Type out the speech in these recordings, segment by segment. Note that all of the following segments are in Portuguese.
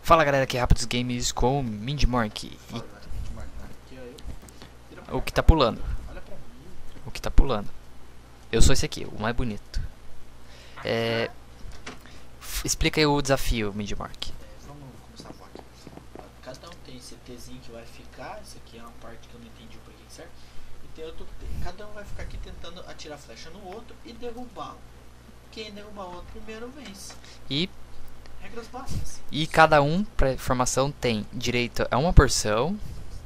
Fala galera, aqui é Rápidos Games com Mindmork. O que tá pulando? O que tá pulando? Eu sou esse aqui, o mais bonito. Explica aí o desafio, Mindmork. Vamos começar a falar aqui. Cada um tem esse Tzinho que vai ficar. Isso aqui é uma parte que eu não entendi o porquê, certo? E tem outro T. Cada um vai ficar aqui tentando atirar flecha no outro e derrubá-lo. Quem derrubar o outro primeiro vence. Regras básicas. E cada um, pra formação, tem direito a uma porção.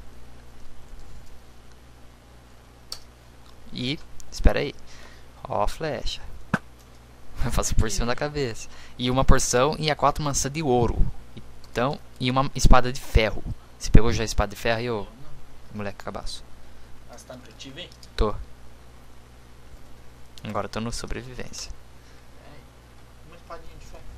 E, espera aí. Ó a flecha. Eu faço por cima da cabeça. E uma porção e a 4 maçãs de ouro. Então, e uma espada de ferro. Você pegou já a espada de ferro aí, ô moleque cabaço? Ah, você tá no criativo, hein? Tô. Agora eu tô no sobrevivência. Uma espadinha de ferro.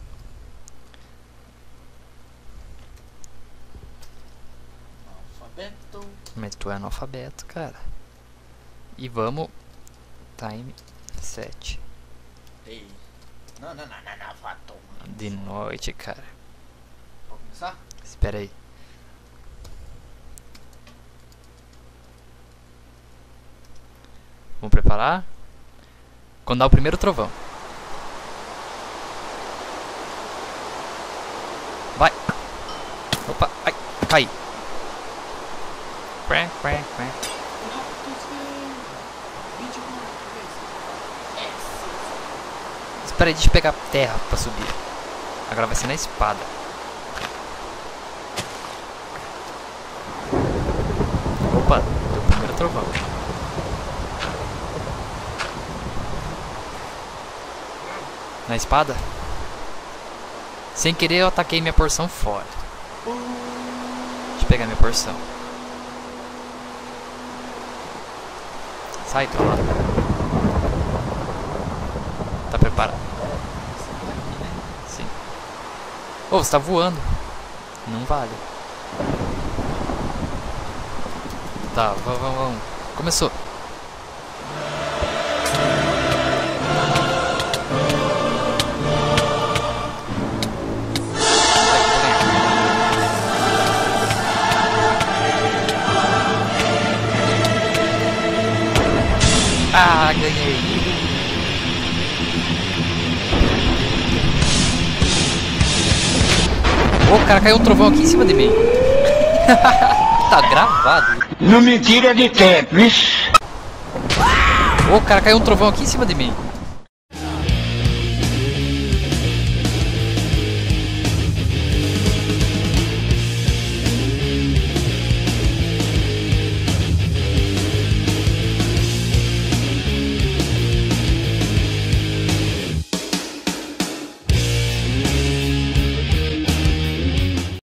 Alfabeto. Mas tu é analfabeto, cara. E vamos. Time 7. Ei. Não, vá tomar. De noite, cara. Pode começar? Espera aí. Vamos preparar? Quando dá o primeiro trovão. Vai. Opa, ai, caí. Quack, quack, quack. Espera aí, deixa eu pegar terra pra subir. Agora vai ser na espada. Opa, deu o primeiro trovão. Na espada. Sem querer eu ataquei minha porção fora. Deixa eu pegar minha porção. Sai, trollado. Tá preparado? Sim. Oh, você tá voando. Não vale. Tá, vamos. Começou. Ah, ganhei. O cara caiu um trovão aqui em cima de mim. Tá gravado. Não me tira de tempo, isso. O cara caiu um trovão aqui em cima de mim.